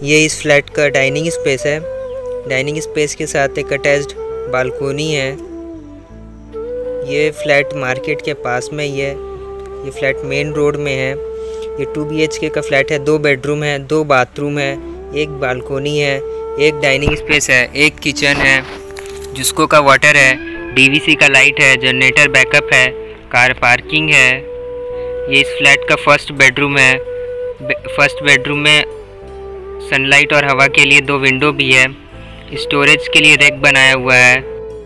ये इस फ्लैट का डाइनिंग स्पेस है। डाइनिंग स्पेस के साथ एक अटैच्ड बालकोनी है। ये फ्लैट मार्केट के पास में ही है। ये फ्लैट मेन रोड में है। ये 2 BHK का फ्लैट है। 2 बेडरूम है, 2 बाथरूम है, 1 बालकोनी है, 1 डाइनिंग स्पेस है, 1 किचन है, जिसको का वाटर है, DVC का लाइट है, जनरेटर बैकअप है, कार पार्किंग है। ये इस फ्लैट का फर्स्ट बेडरूम है। फर्स्ट बेडरूम में सनलाइट और हवा के लिए 2 विंडो भी है। स्टोरेज के लिए रैक बनाया हुआ है।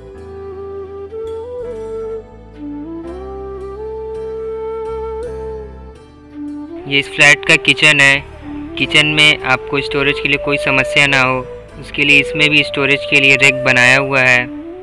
ये इस फ्लैट का किचन है। किचन में आपको स्टोरेज के लिए कोई समस्या ना हो, उसके लिए इसमें भी स्टोरेज के लिए रैक बनाया हुआ है।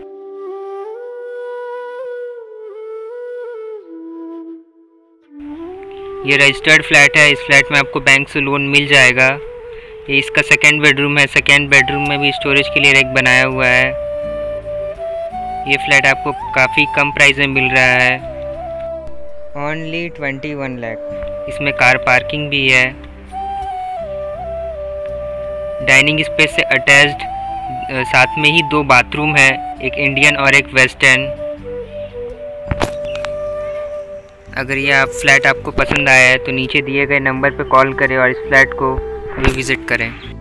ये रजिस्टर्ड फ्लैट है। इस फ्लैट में आपको बैंक से लोन मिल जाएगा। ये इसका सेकेंड बेडरूम है। सेकेंड बेडरूम में भी स्टोरेज के लिए रैक बनाया हुआ है। ये फ्लैट आपको काफ़ी कम प्राइस में मिल रहा है, ओनली 21 लाख। इसमें कार पार्किंग भी है। डाइनिंग स्पेस से अटैच्ड साथ में ही 2 बाथरूम है, एक इंडियन और एक वेस्टर्न। अगर ये फ्लैट आपको पसंद आया है तो नीचे दिए गए नंबर पर कॉल करें और इस फ्लैट को विज़िट करें।